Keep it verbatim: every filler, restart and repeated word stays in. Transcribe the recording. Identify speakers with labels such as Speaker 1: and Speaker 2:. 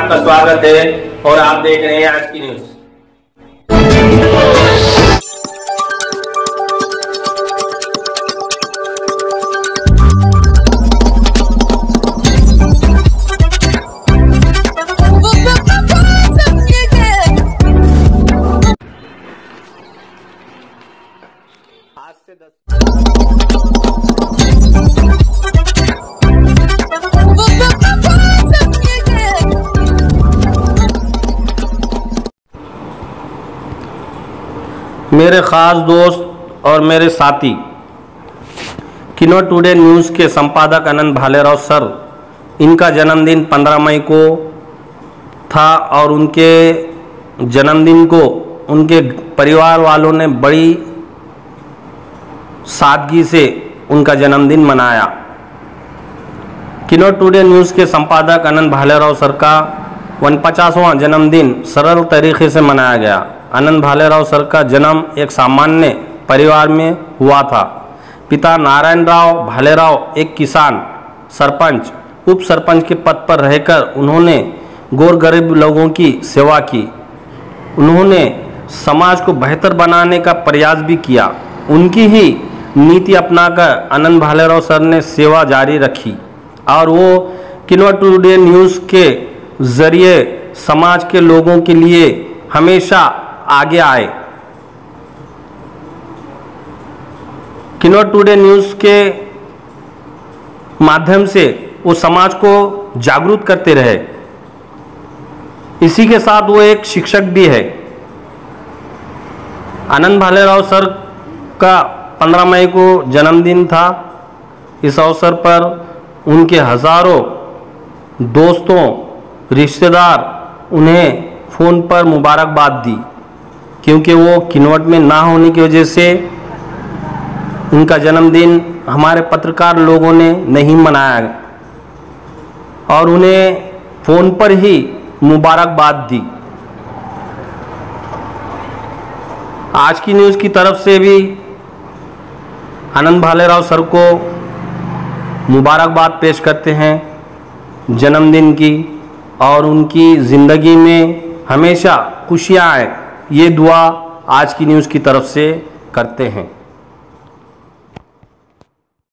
Speaker 1: आपका स्वागत है और आप देख रहे हैं आज की न्यूज। आज से दस मेरे ख़ास दोस्त और मेरे साथी किनोट टुडे न्यूज़ के संपादक आनंद भालेराव सर, इनका जन्मदिन पंद्रह मई को था और उनके जन्मदिन को उनके परिवार वालों ने बड़ी सादगी से उनका जन्मदिन मनाया। किनोट टुडे न्यूज़ के संपादक आनंद भालेराव सर का उनपचासवां जन्मदिन सरल तरीके से मनाया गया। आनंद भालेराव सर का जन्म एक सामान्य परिवार में हुआ था। पिता नारायण राव भालेराव एक किसान, सरपंच, उप सरपंच के पद पर रहकर उन्होंने गौर गरीब लोगों की सेवा की। उन्होंने समाज को बेहतर बनाने का प्रयास भी किया। उनकी ही नीति अपनाकर आनंद भालेराव सर ने सेवा जारी रखी और वो किनोट टुडे न्यूज़ के जरिए समाज के लोगों के लिए हमेशा आगे आए। किनोट टुडे न्यूज़ के माध्यम से वो समाज को जागरूक करते रहे। इसी के साथ वो एक शिक्षक भी है। आनंद भालेराव सर का पंद्रह मई को जन्मदिन था। इस अवसर पर उनके हजारों दोस्तों, रिश्तेदार उन्हें फ़ोन पर मुबारकबाद दी, क्योंकि वो किनोट में ना होने की वजह से उनका जन्मदिन हमारे पत्रकार लोगों ने नहीं मनाया और उन्हें फ़ोन पर ही मुबारकबाद दी। आज की न्यूज़ की तरफ से भी आनंद भालेराव सर को मुबारकबाद पेश करते हैं जन्मदिन की, और उनकी ज़िंदगी में हमेशा खुशियाँ आए, ये दुआ आज की न्यूज़ की तरफ से करते हैं।